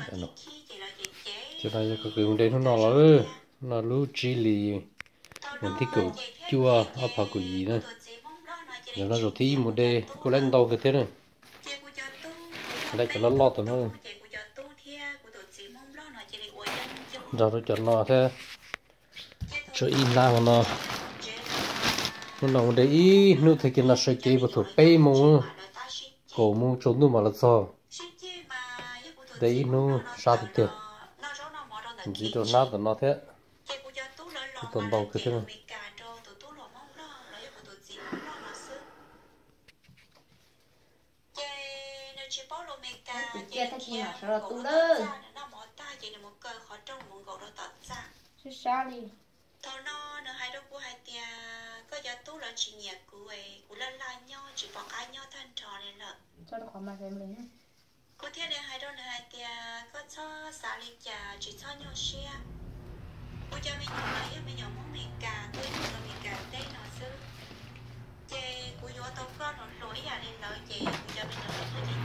nó cho nên có cái vấn đề nó là nó lú chili mình thích kiểu chua áp phao của gì nữa giờ nó rồi thì một đề có lên đầu cái thế này đây cho nó lọt rồi nó giờ tôi chọn nó thế cho in ra nó để ý nếu thấy cái nó sẽ kỹ vào thuộc bay mông cổ mông trốn nó mà là sao đấy nó sao thì được chỉ cho nát nó thế tuần đầu cái thế này chia thay chỉ mà sao tu đó sao đi thọ nó hai đứa của hai tia có giờ tú là chỉ nhẹ của lên lại nhau chỉ bỏ cái nhau thân trò này là cho nó khỏi mà xem mình cô thiên này hai đứa này hai tia có cho xả lịch trà chỉ cho nhau share cô cho mình nhỏ lấy mình nhỏ món mình cả tôi nhỏ mình cả đây nó sư chê cô vô tao có nó lỗi à nên lợi chị cô cho mình nhỏ